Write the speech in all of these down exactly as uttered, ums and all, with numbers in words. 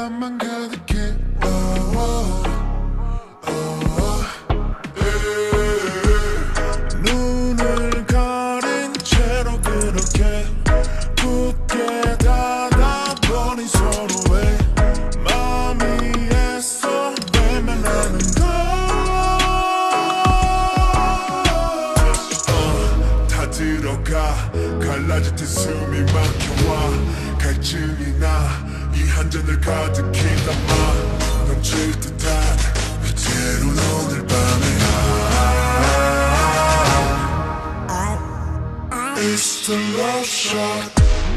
맘만 가득해. oh, oh, oh, yeah. 눈을 가린 채로 그렇게 굳게 닫아버린 서로의 마음 위에서 외면하는 걸. uh, 다 들어가 갈라질 때 숨이 막혀와 갈증이 나 이 한 잔을 가득히 담아 넘칠 듯한 그대로는 오늘 밤에 I, It's the love shot.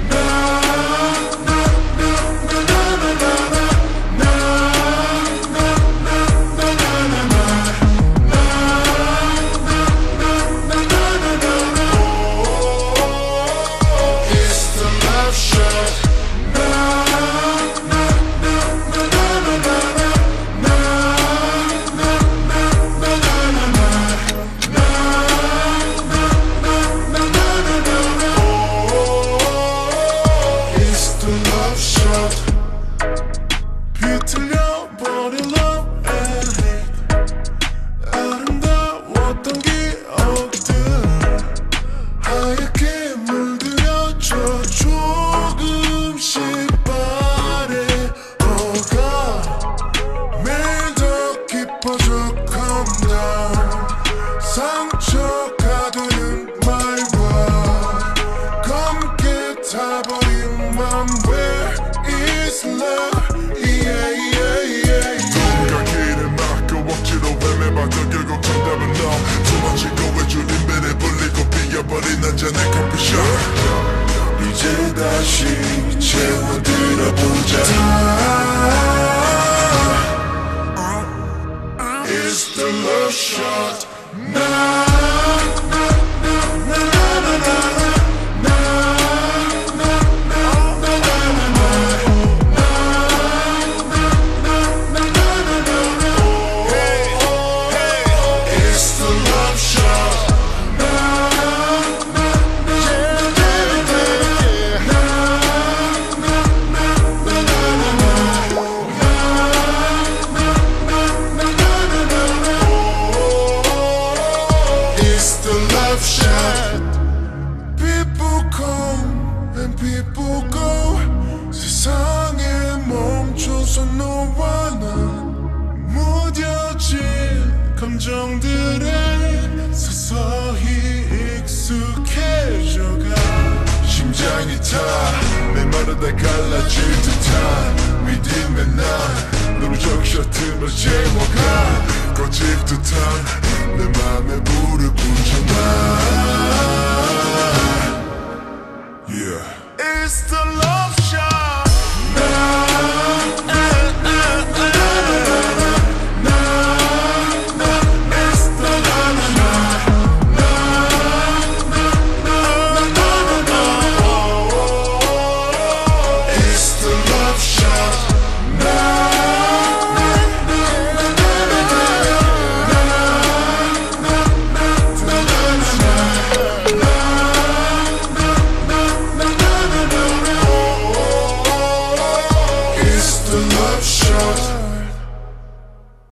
비틀려버린 love and hate 아름다웠던 기억들 하얗게 물들여져 조금씩 바래어가 매일 더 깊어져 calm down 상처가 되는 말과 검게 타버린 맘 Where is love? 누군가 길을 막고 억지로 헤매봐도 결국 정답은 너 두 번씩 고해준 인벤에 불리고 비어버린 한 잔의 커피숍 이제 다시 채워들어보자. It's the love shot. Now people come and people go 세상에 멈춰서 너와 난 무뎌진 감정들에 서서히 익숙해져가 심장이 타 내 말은 다 갈라질 듯한 믿음의 날 너를 적셔트며 채워가 꺼질 듯한 내 맘에 불을 붙여놔. Yeah. It's the love shot. Now, uh, uh, uh, now, now, it's the love shot. Now, now, now, now, now, it's the love shot. It's the love shot.